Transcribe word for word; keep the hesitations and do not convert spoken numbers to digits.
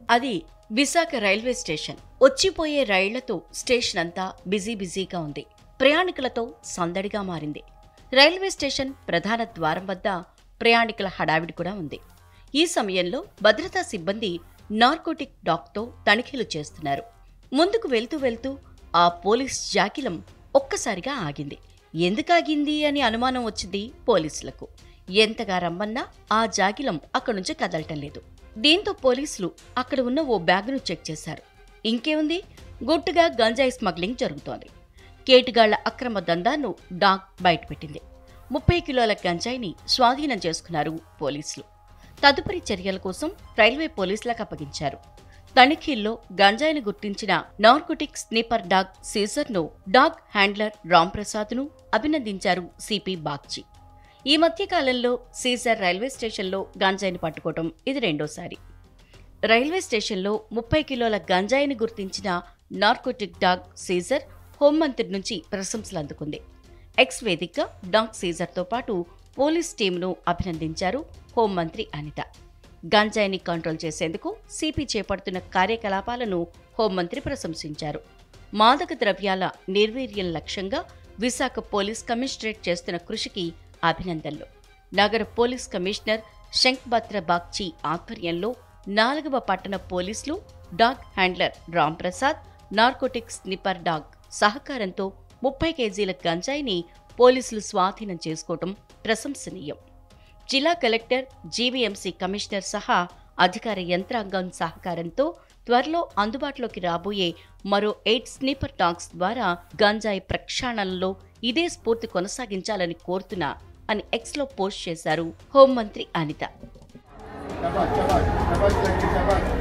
అది Visakha railway station. వచ్చిపోయే రైళ్లతో station అంతా బిజీ బిజీగా ఉంది. ప్రయాణికులతో సందడిగా మారింది. రైల్వే స్టేషన్ ప్రధాన ద్వారం వద్ద ప్రయాణికుల హడావిడి కూడా ఉంది. ఈ సమయంలో భద్రతా సిబ్బంది నార్కోటిక్ డాగ్తో తనిఖీలు చేస్తున్నారు. ముందుకు వెళ్తూ వెళ్తూ ఆ పోలీస్ జాకిలం ఒక్కసారిగా ఆగింది. ఎందుకాగింది అని అనుమానం వచ్చింది పోలీసులకు. ఎంతగా రమ్మన్నా ఆ జాగిలం అక్కడి నుంచి కదలటం లేదు. దీంతో పోలీసులు అక్కడ ఉన్న ఓ బ్యాగును చెక్ చేశారు. ఇంకేముంది, గుట్టుగా గంజాయి స్మగ్లింగ్ జరుగుతోంది. కేటుగాళ్ల అక్రమ దందాను డాగ్ బయటపెట్టింది. ముప్పై కిలోల గంజాయిని స్వాధీనం చేసుకున్నారు పోలీసులు. తదుపరి చర్యల కోసం రైల్వే పోలీసులకు అప్పగించారు. తనిఖీల్లో గంజాయిని గుర్తించిన నార్కోటిక్ స్నిపర్ డాగ్ సీజర్ను డాగ్ హ్యాండ్లర్ రాంప్రసాద్ను అభినందించారు సిపి బాగ్చి. ఈ మధ్య కాలంలో సీజర్ రైల్వే స్టేషన్లో గంజాయిని పట్టుకోవటం ఇది రెండోసారి. రైల్వే స్టేషన్లో ముప్పై కిలోల గంజాయిని గుర్తించిన నార్కోటిక్ డాగ్ సీజర్ హోంమంత్రి నుంచి ప్రశంసలు అందుకుంది. ఎక్స్ వేదికగా డాగ్ సీజర్తో పాటు పోలీస్ టీంను అభినందించారు హోంమంత్రి అనిత. గంజాయిని కంట్రోల్ చేసేందుకు సిపి చేపడుతున్న కార్యకలాపాలను హోంమంత్రి ప్రశంసించారు. మాదక ద్రవ్యాల నిర్వీర్యం లక్ష్యంగా విశాఖ పోలీస్ కమిషనరేట్ చేస్తున్న కృషికి అభినందనలు. నగర పోలీస్ కమిషనర్ శంఖ్భద్ర బాగ్చి ఆధ్వర్యంలో నాలుగవ పట్టణ పోలీసులు, dog handler Ramprasad, narcotic sniper dog సహకారంతో ముప్పై కేజీల గంజాయిని పోలీసులు స్వాధీనం చేసుకోవటం ప్రశంసనీయం. జిల్లా కలెక్టర్, జీవీఎంసీ కమిషనర్ సహా అధికార యంత్రాంగం సహకారంతో త్వరలో అందుబాటులోకి రాబోయే మరో ఎయిట్ స్నిపర్ డాగ్స్ ద్వారా గంజాయి ప్రక్షాళనలో ఇదే స్ఫూర్తి కొనసాగించాలని కోరుతున్నా అని ఎక్స్లో పోస్ట్ చేశారు హోంమంత్రి అనిత.